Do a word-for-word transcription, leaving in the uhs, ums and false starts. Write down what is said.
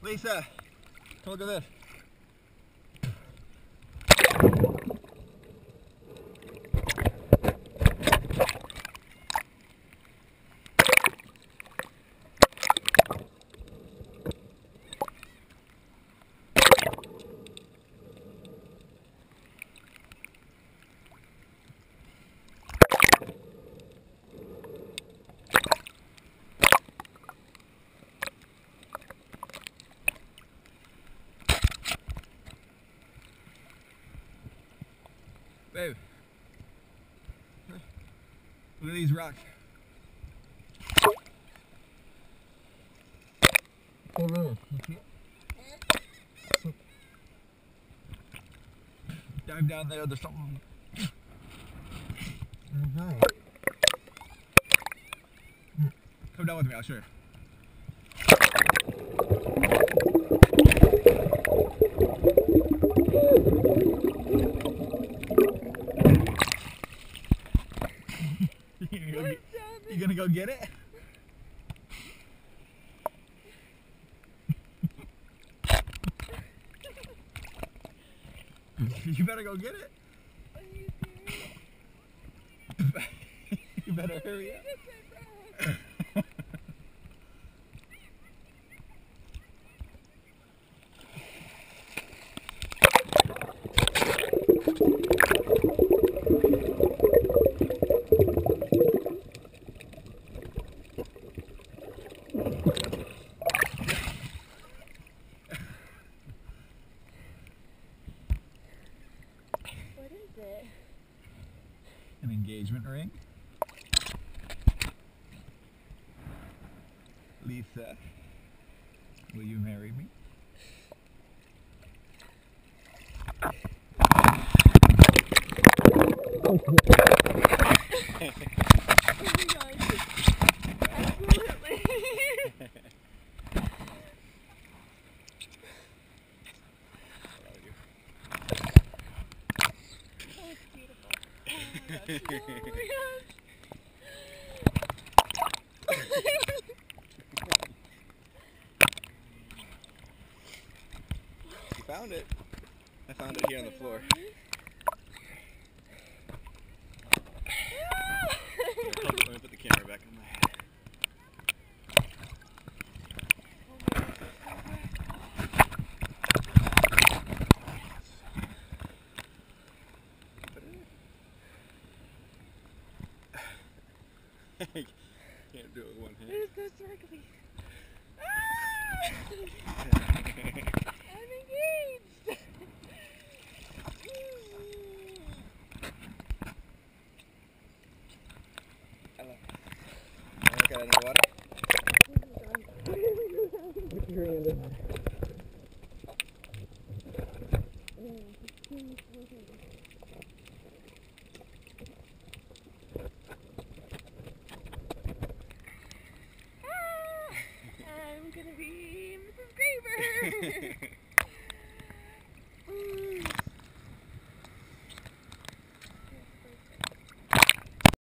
Lisa, come look at this. Babe, look at these rocks. Oh, no. Dive down there, there's something. Mm-hmm. Come down with me, I'll show you. You gonna, you gonna go get it? You better go get it. Are you serious? You better hurry up. What is it? An engagement ring. Lisa, will you marry me? Oh my gosh. Absolutely. Oh, it's beautiful. Oh my gosh. Oh my gosh. You found it. I found it here on the floor. Let me put the camera back on my head. Can't do it with one hand. It is so sparkly. Ah! I'm engaged! I love it. Want to look at it in the water? Put your hand in there. I'm gonna be Missus Graver!